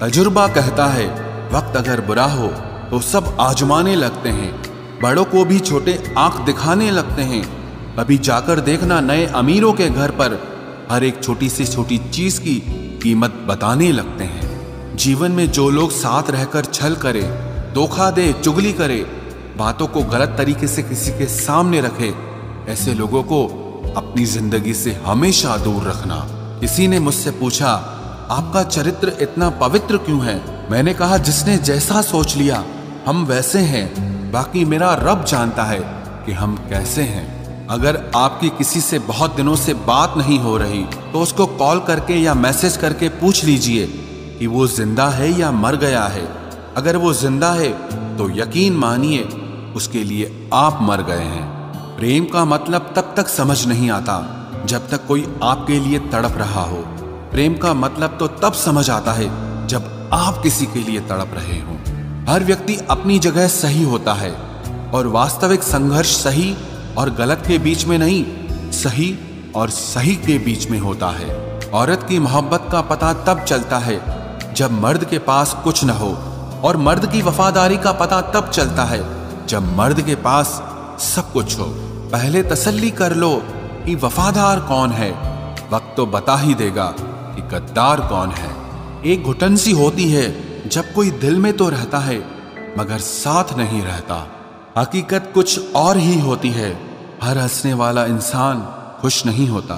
तजुर्बा कहता है वक्त अगर बुरा हो तो सब आजमाने लगते हैं, बड़ों को भी छोटे आंख दिखाने लगते हैं। कभी जाकर देखना नए अमीरों के घर पर हर एक छोटी से छोटी चीज की कीमत बताने लगते हैं। जीवन में जो लोग साथ रहकर छल करे, धोखा दे, चुगली करे, बातों को गलत तरीके से किसी के सामने रखे, ऐसे लोगों को अपनी जिंदगी से हमेशा दूर रखना। किसी ने मुझसे पूछा, आपका चरित्र इतना पवित्र क्यों है? मैंने कहा, जिसने जैसा सोच लिया हम वैसे हैं, बाकी मेरा रब जानता है कि हम कैसे हैं। अगर आपकी किसी से बहुत दिनों से बात नहीं हो रही तो उसको कॉल करके या मैसेज करके पूछ लीजिए कि वो जिंदा है या मर गया है। अगर वो जिंदा है तो यकीन मानिए उसके लिए आप मर गए हैं। प्रेम का मतलब तब तक समझ नहीं आता जब तक कोई आपके लिए तड़प रहा हो। प्रेम का मतलब तो तब समझ आता है जब आप किसी के लिए तड़प रहे हो। हर व्यक्ति अपनी जगह सही होता है और वास्तविक संघर्ष सही और गलत के बीच में नहीं, सही और सही के बीच में होता है। औरत की मोहब्बत का पता तब चलता है जब मर्द के पास कुछ न हो, और मर्द की वफादारी का पता तब चलता है जब मर्द के पास सब कुछ हो। पहले तसल्ली कर लो कि वफादार कौन है, वक्त तो बता ही देगा कि गद्दार कौन है। एक घुटन सी होती है जब कोई दिल में तो रहता है मगर साथ नहीं रहता। हकीकत कुछ और ही होती है। हर हंसने वाला इंसान खुश नहीं होता।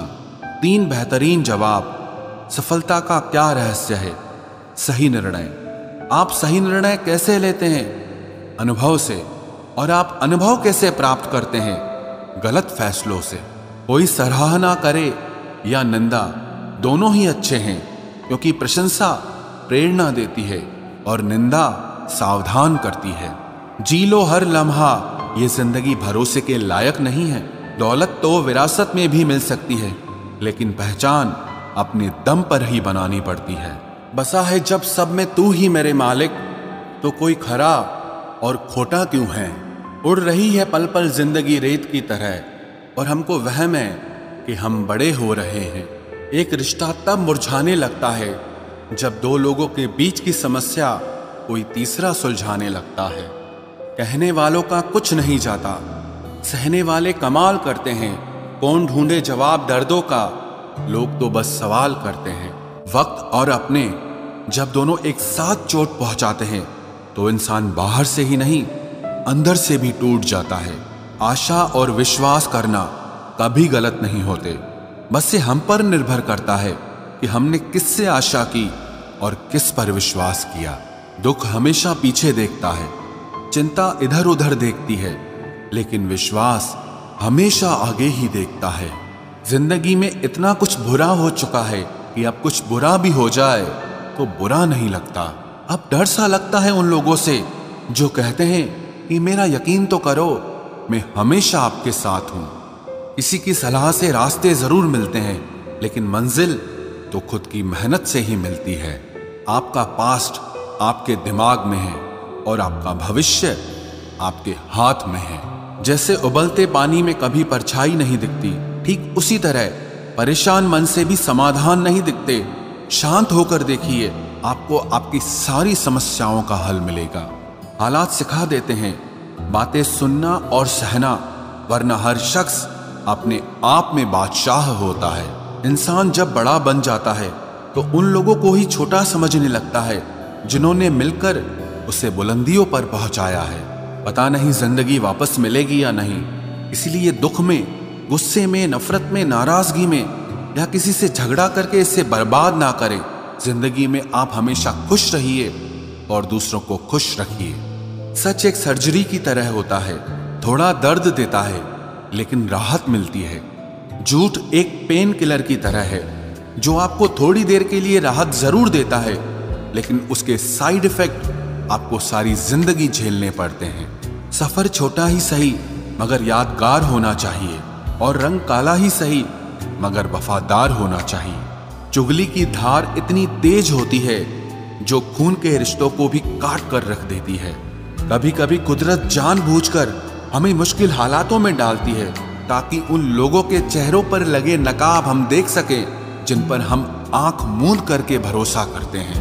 3 बेहतरीन जवाब। सफलता का क्या रहस्य है? सही निर्णय। आप सही निर्णय कैसे लेते हैं? अनुभव से। और आप अनुभव कैसे प्राप्त करते हैं? गलत फैसलों से। कोई सराहना करे या निंदा, दोनों ही अच्छे हैं, क्योंकि प्रशंसा प्रेरणा देती है और निंदा सावधान करती है। जी लो हर लम्हा, ये जिंदगी भरोसे के लायक नहीं है। दौलत तो विरासत में भी मिल सकती है, लेकिन पहचान अपने दम पर ही बनानी पड़ती है। बसा है जब सब में तू ही मेरे मालिक, तो कोई खरा और खोटा क्यों है? उड़ रही है पल पल जिंदगी रेत की तरह, और हमको वहम है कि हम बड़े हो रहे हैं। एक रिश्ता तब मुरझाने लगता है जब 2 लोगों के बीच की समस्या कोई तीसरा सुलझाने लगता है। कहने वालों का कुछ नहीं जाता, सहने वाले कमाल करते हैं। कौन ढूंढे जवाब दर्दों का, लोग तो बस सवाल करते हैं। वक्त और अपने जब दोनों एक साथ चोट पहुंचाते हैं तो इंसान बाहर से ही नहीं, अंदर से भी टूट जाता है। आशा और विश्वास करना कभी गलत नहीं होते, बस ये हम पर निर्भर करता है कि हमने किससे आशा की और किस पर विश्वास किया। दुख हमेशा पीछे देखता है, चिंता इधर उधर देखती है, लेकिन विश्वास हमेशा आगे ही देखता है। जिंदगी में इतना कुछ बुरा हो चुका है कि अब कुछ बुरा भी हो जाए तो बुरा नहीं लगता। अब डर सा लगता है उन लोगों से जो कहते हैं कि मेरा यकीन तो करो, मैं हमेशा आपके साथ हूं। किसी की सलाह से रास्ते जरूर मिलते हैं, लेकिन मंजिल तो खुद की मेहनत से ही मिलती है। आपका पास्ट आपके दिमाग में है और आपका भविष्य आपके हाथ में है। जैसे उबलते पानी में कभी परछाई नहीं दिखती, ठीक उसी तरह परेशान मन से भी समाधान नहीं दिखते। शांत होकर देखिए, आपको आपकी सारी समस्याओं का हल मिलेगा। हालात सिखा देते हैं बातें सुनना और सहना, वरना हर शख्स अपने आप में बादशाह होता है। इंसान जब बड़ा बन जाता है तो उन लोगों को ही छोटा समझने लगता है जिन्होंने मिलकर उसे बुलंदियों पर पहुंचाया है। पता नहीं जिंदगी वापस मिलेगी या नहीं, इसलिए दुख में, गुस्से में, नफरत में, नाराजगी में या किसी से झगड़ा करके इसे बर्बाद ना करें। जिंदगी में आप हमेशा खुश रहिए और दूसरों को खुश रखिए। सच एक सर्जरी की तरह होता है, थोड़ा दर्द देता है लेकिन राहत मिलती है। झूठ एक पेन किलर की तरह है जो आपको थोड़ी देर के लिए राहत जरूर देता है, लेकिन उसके साइड इफेक्ट आपको सारी जिंदगी झेलने पड़ते हैं। सफर छोटा ही सही मगर यादगार होना चाहिए, और रंग काला ही सही मगर वफादार होना चाहिए। चुगली की धार इतनी तेज होती है जो खून के रिश्तों को भी काट कर रख देती है। कभी कभी कुदरत जानबूझकर हमें मुश्किल हालातों में डालती है ताकि उन लोगों के चेहरों पर लगे नकाब हम देख सकें जिन पर हम आंख मूंद करके भरोसा करते हैं।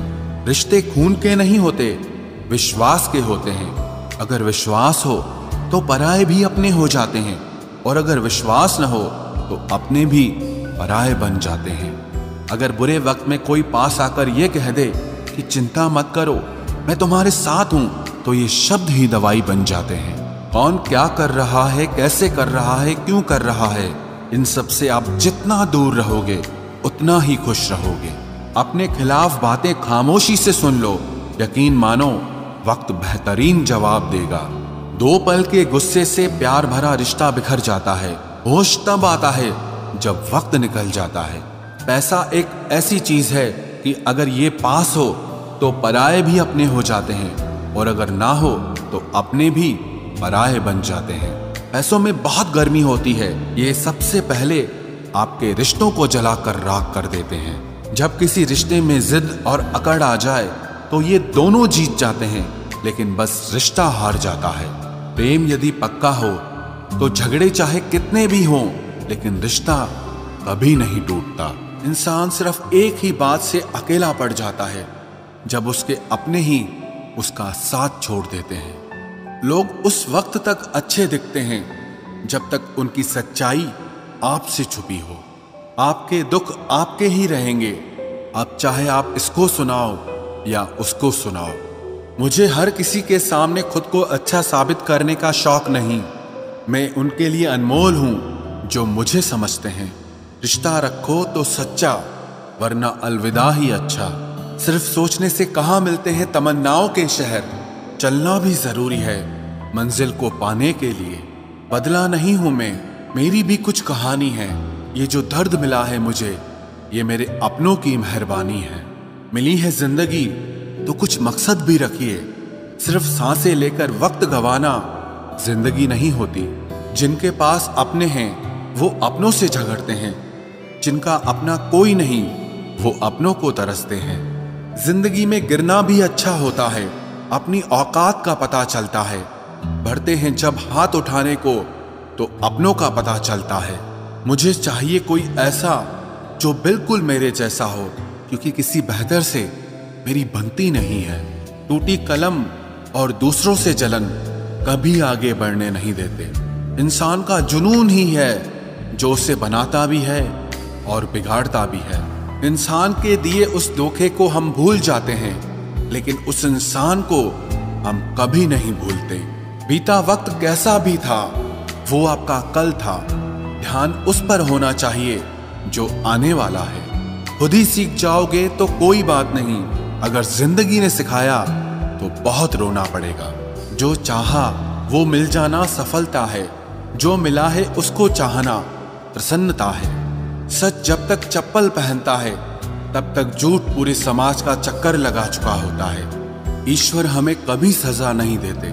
रिश्ते खून के नहीं होते, विश्वास के होते हैं। अगर विश्वास हो तो पराये भी अपने हो जाते हैं, और अगर विश्वास न हो तो अपने भी पराये बन जाते हैं। अगर बुरे वक्त में कोई पास आकर यह कह दे कि चिंता मत करो, मैं तुम्हारे साथ हूं, तो ये शब्द ही दवाई बन जाते हैं। कौन क्या कर रहा है, कैसे कर रहा है, क्यों कर रहा है, इन सब से आप जितना दूर रहोगे उतना ही खुश रहोगे। अपने खिलाफ बातें खामोशी से सुन लो, यकीन मानो वक्त बेहतरीन जवाब देगा। 2 पल के गुस्से से प्यार भरा रिश्ता बिखर जाता है। होश तब आता है जब वक्त निकल जाता है। पैसा एक ऐसी चीज है कि अगर ये पास हो तो पराये भी अपने हो जाते हैं, और अगर ना हो तो अपने भी पराये बन जाते हैं। पैसों में बहुत गर्मी होती है, ये सबसे पहले आपके रिश्तों को जलाकर राख कर देते हैं। जब किसी रिश्ते में जिद और अकड़ आ जाए तो ये दोनों जीत जाते हैं, लेकिन बस रिश्ता हार जाता है। प्रेम यदि पक्का हो तो झगड़े चाहे कितने भी हों, लेकिन रिश्ता कभी नहीं टूटता। इंसान सिर्फ एक ही बात से अकेला पड़ जाता है, जब उसके अपने ही उसका साथ छोड़ देते हैं। लोग उस वक्त तक अच्छे दिखते हैं जब तक उनकी सच्चाई आपसे छुपी हो। आपके दुख आपके ही रहेंगे, अब चाहे आप इसको सुनाओ या उसको सुनाओ। मुझे हर किसी के सामने खुद को अच्छा साबित करने का शौक नहीं। मैं उनके लिए अनमोल हूं जो मुझे समझते हैं। रिश्ता रखो तो सच्चा, वरना अलविदा ही अच्छा। सिर्फ सोचने से कहाँ मिलते हैं तमन्नाओं के शहर। चलना भी जरूरी है मंजिल को पाने के लिए। बदला नहीं हूं मैं, मेरी भी कुछ कहानी है। ये जो दर्द मिला है मुझे, ये मेरे अपनों की मेहरबानी है। मिली है जिंदगी तो कुछ मकसद भी रखिए। सिर्फ सांसें लेकर वक्त गंवाना जिंदगी नहीं होती। जिनके पास अपने हैं वो अपनों से झगड़ते हैं, जिनका अपना कोई नहीं वो अपनों को तरसते हैं। जिंदगी में गिरना भी अच्छा होता है, अपनी औकात का पता चलता है। बढ़ते हैं जब हाथ उठाने को तो अपनों का पता चलता है। मुझे चाहिए कोई ऐसा जो बिल्कुल मेरे जैसा हो, क्योंकि किसी बेहतर से मेरी बनती नहीं है। टूटी कलम और दूसरों से जलन कभी आगे बढ़ने नहीं देते। इंसान का जुनून ही है जो उसे बनाता भी है और बिगाड़ता भी है। इंसान के दिए उस धोखे को हम भूल जाते हैं, लेकिन उस इंसान को हम कभी नहीं भूलते। बीता वक्त कैसा भी था, वो आपका कल था। ध्यान उस पर होना चाहिए जो आने वाला है। खुद ही सीख जाओगे तो कोई बात नहीं, अगर जिंदगी ने सिखाया तो बहुत रोना पड़ेगा। जो चाहा वो मिल जाना सफलता है, जो मिला है उसको चाहना प्रसन्नता है। सच जब तक चप्पल पहनता है तब तक झूठ पूरे समाज का चक्कर लगा चुका होता है। ईश्वर हमें कभी सजा नहीं देते,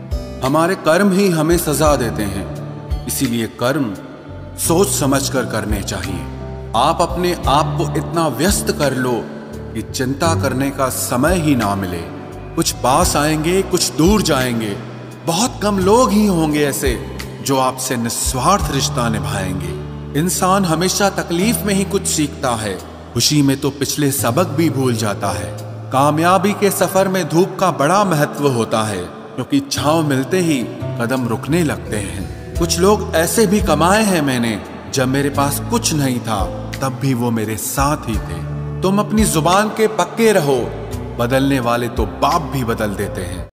हमारे कर्म ही हमें सजा देते हैं। इसीलिए कर्म सोच समझकर करने चाहिए। आप अपने आप को इतना व्यस्त कर लो कि चिंता करने का समय ही ना मिले। कुछ पास आएंगे, कुछ दूर जाएंगे। बहुत कम लोग ही होंगे ऐसे जो आपसे निस्वार्थ रिश्ता निभाएंगे। इंसान हमेशा तकलीफ में ही कुछ सीखता है, खुशी में तो पिछले सबक भी भूल जाता है। कामयाबी के सफर में धूप का बड़ा महत्व होता है, क्योंकि छांव मिलते ही कदम रुकने लगते हैं। कुछ लोग ऐसे भी कमाए हैं मैंने, जब मेरे पास कुछ नहीं था तब भी वो मेरे साथ ही थे। तुम अपनी जुबान के पक्के रहो, बदलने वाले तो बाप भी बदल देते हैं।